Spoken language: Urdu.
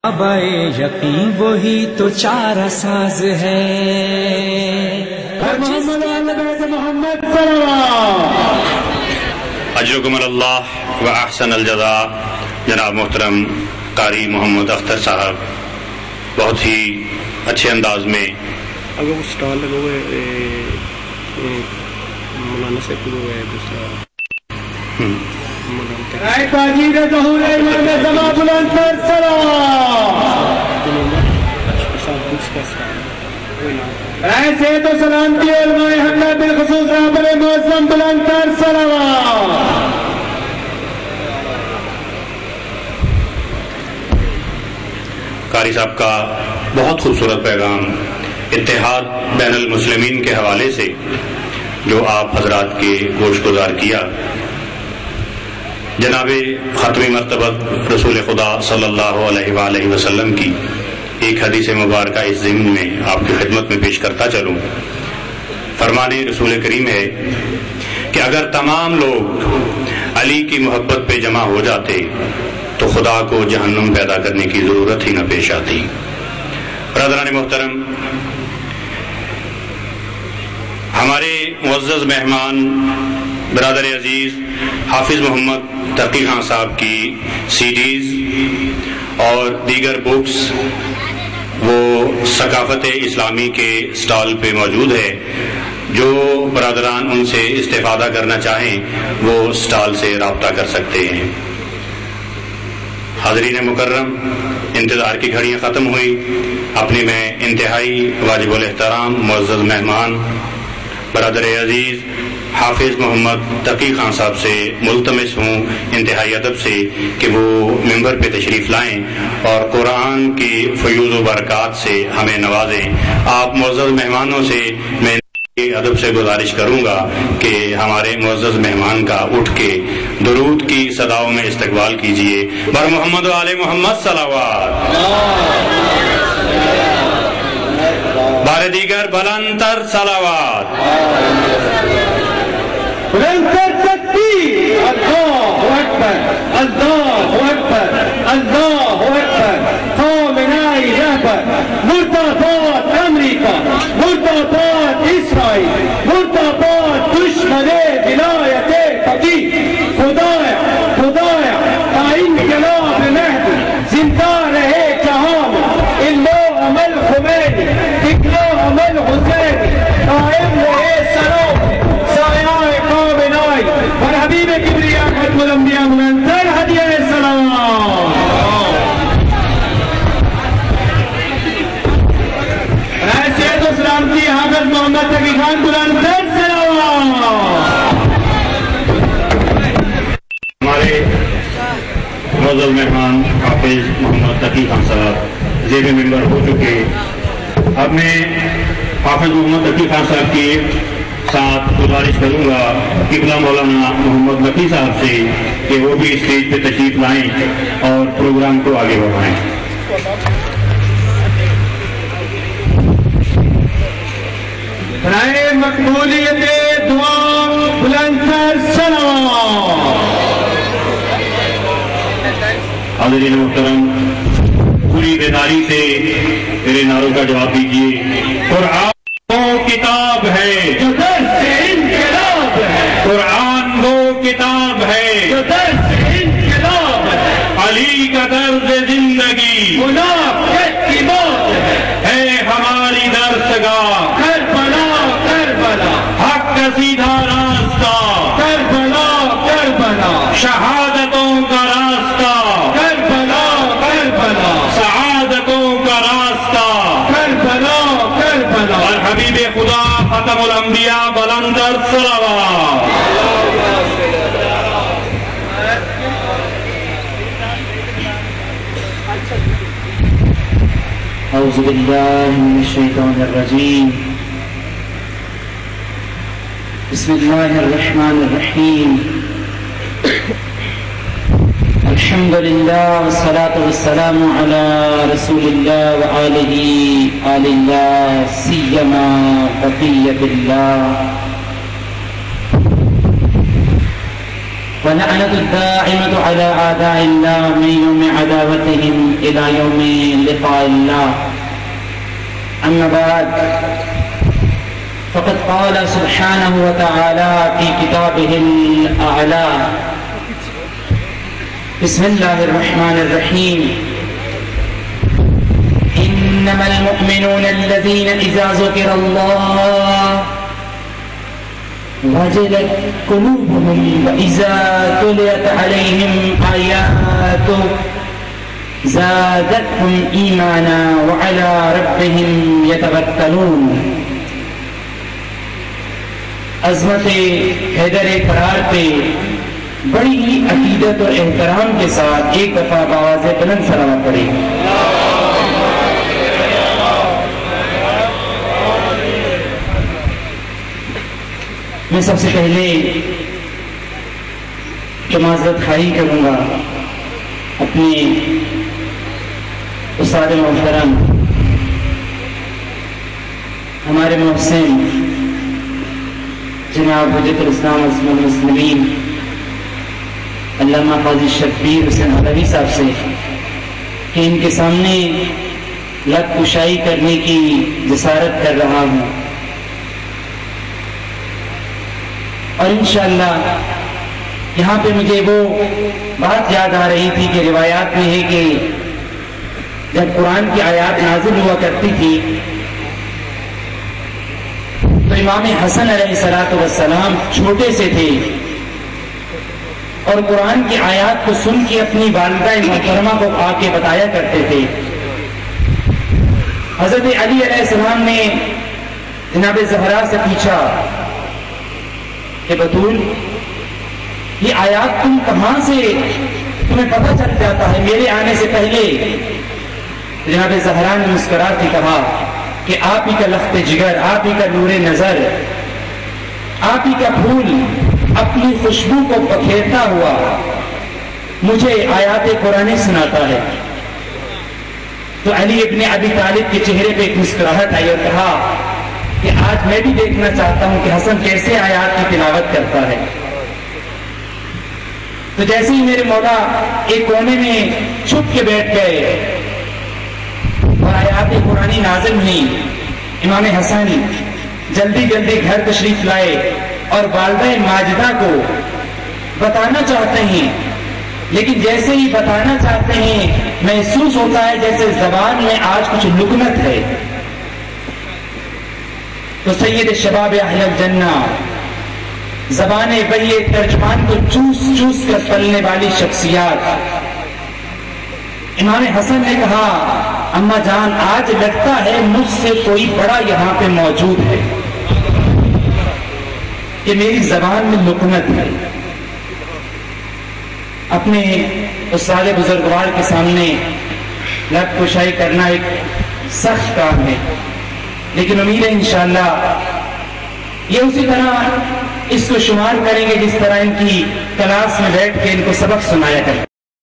بائے یقین وہی تو چارہ ساز ہے. اجرکم اللہ و احسن الجزاء. جناب محترم قاری محمد اختر صاحب بہت ہی اچھے انداز میں اگر وہ سٹال لگا ہوا ہے مولانا سے پورا ہوا ہے دوسرا ایسے تو سلامتی علماء حملہ بالخصوص رابر معظم بلندر سلام. قاری صاحب کا بہت خوبصورت پیغام اتحاد بین المسلمین کے حوالے سے جو آپ حضرات کے گوش گزار کیا. جناب ختمی مرتبہ رسول خدا صلی اللہ علیہ وآلہ وسلم کی ایک حدیث مبارکہ اس ضمن میں آپ کی خدمت میں پیش کرتا چلوں. فرمان رسول کریم ہے کہ اگر تمام لوگ علی کی محبت پہ جمع ہو جاتے تو خدا کو جہنم پیدا کرنے کی ضرورت ہی نہ پیش آتی. برادران محترم، ہمارے معزز مہمان برادر عزیز حافظ محمد تقی خان صاحب کی سی ڈیز اور دیگر بکس وہ ثقافت اسلامی کے سٹال پہ موجود ہے. جو برادران ان سے استفادہ کرنا چاہیں وہ سٹال سے رابطہ کر سکتے ہیں. حاضرین مکرم، انتظار کی گھڑیاں ختم ہوئی. اپنی میں انتہائی واجب الاحترام معزز مہمان برادر عزیز حافظ محمد تقی خان صاحب سے ملتمس ہوں انتہائی ادب سے کہ وہ ممبر پہ تشریف لائیں اور قرآن کی فیوز و برکات سے ہمیں نوازیں. آپ معزز مہمانوں سے میں ادب سے گزارش کروں گا کہ ہمارے معزز مہمان کا اٹھ کے درود کی صداؤں میں استقبال کیجیے. بر محمد و آل محمد صلوات. بار دیگر بلندتر صلوات. بلندتر تکبیر. اللہ اکبر، اللہ اکبر، اللہ اکبر. خامنه‌ای رهبر، مرتضی امریکا، مرتضی اسرائیل، مرتضی دشمن ولایت فقیه. خدایا خدایا تا انقلاب مهدی زندہ رہے جہاں میں. الا عمل خمینی اکلا عمل حسینی قائم رہے سلام سایہ کامنائی اور حبیب کبریا ختم الانبیاء منتر ہدیہ سلام. ایسے تو سلامتی حافظ محمد تقی خان بلندر سلام. ہمارے معزز مہمان حافظ محمد تقی خان صاحب زیر ممبر ہو چکے. اب میں حافظ محمد تقی خان صاحب کے ساتھ گزارش کروں گا قبلہ مولانا محمد نقی صاحب سے کہ وہ بھی اسٹیج پہ تشریف لائیں اور پروگرام کو آگے بڑھائیں. برائے مقبولیت دعا بلندتر سلام. حاضرین محترم، پوری بیداری سے میرے نعروں کا جواب دیجیے. قرآن وہ کتاب ہے جو درس انقلاب ہے، قرآن وہ کتاب ہے جو درس انقلاب ہے. علی کا درد زندگی منافقت کی موت ہے ہماری درسگاہ. کربلا کربلا حق کا سیدھا راستہ، کربلا کربلا شہادتوں کا راستہ، کربلا کربلا سعادتوں کا راستہ. کربلا کربلا. اور حبیب خدا ختم الانبیاء بلندر صلوات. اعوذ باللہ من الشیطان الرجیم. بسم اللہ الرحمن الرحیم. الحمد للہ والصلاة والسلام علی رسول اللہ وآلہ آل اللہ سیما بقیت اللہ. ولعنة الدائمة على أعداء الله من يوم عداوتهم إلى يوم لقاء الله. أما بعد، فقد قال سبحانه وتعالى في كتابه الأعلى: بسم الله الرحمن الرحيم. إنما المؤمنون الذين إذا ذكر الله وجلت قلوبهم وإذا تليت عليهم آياته زادتهم ایمانا وعلى ربهم يتوکلون. عظمت حیدر فرار پہ بڑی ہی عقیدت اور احترام کے ساتھ ایک دفعہ بآواز بلند صلوات پڑھی. میں سب سے پہلے جو معذرت خواہی کروں گا اپنے استاد محترم ہمارے محسن جناب حجت الاسلام عصمت المسلمین علامہ قاضی شبیر حسین علوی صاحب سے کہ ان کے سامنے لب کشائی کرنے کی جسارت کر رہا ہوں، اور انشاءاللہ یہاں پہ مجھے وہ بات یاد آ رہی تھی کہ روایات میں ہے کہ جب قرآن کی آیات نازل ہوا کرتی تھی تو امام حسن علیہ السلام چھوٹے سے تھے اور قرآن کی آیات کو سن کے اپنی والدہ محترمہ کو آ کے بتایا کرتے تھے. حضرت علی علیہ السلام نے جناب زہرا سے پوچھا کہ بطول یہ آیات تم کہاں سے تمہیں پتہ چل جاتا ہے میرے آنے سے پہلے؟ جناب زہرا نے مسکرا کے کہا کہ آپ ہی کا لخت جگر، آپ ہی کا نور نظر، آپ ہی کا پھول اپنی خوشبو کو بکھیرتا ہوا مجھے آیات قرآن سناتا ہے. تو علی ابن ابی طالب کے چہرے پہ ایک مسکراہٹ آئی اور کہا کہ آج میں بھی دیکھنا چاہتا ہوں کہ حسن کیسے آیات کی تلاوت کرتا ہے. تو جیسے ہی میرے مولا ایک کونے میں چھپ کے بیٹھ گئے اور آیات قرآنی نازل ہوئی، امام حسن جلدی جلدی گھر تشریف لائے اور والدہ ماجدہ کو بتانا چاہتے ہیں، لیکن جیسے ہی بتانا چاہتے ہیں محسوس ہوتا ہے جیسے زبان میں آج کچھ لکنت ہے. تو سید شباب اہل الجنہ، زبان بحی ترجمان کو چوس چوس کر پلنے والی شخصیات، امام حسن نے کہا اماں جان آج لگتا ہے مجھ سے کوئی بڑا یہاں پہ موجود ہے کہ میری زبان میں لکنت ہے. اپنے استاد بزرگوار کے سامنے لب کشائی کرنا ایک سخت کام ہے، لیکن امید ہے انشاءاللہ یہ اسی طرح اس کو شمار کریں گے جس طرح ان کی کلاس میں بیٹھ کے ان کو سبق سنایا کریں.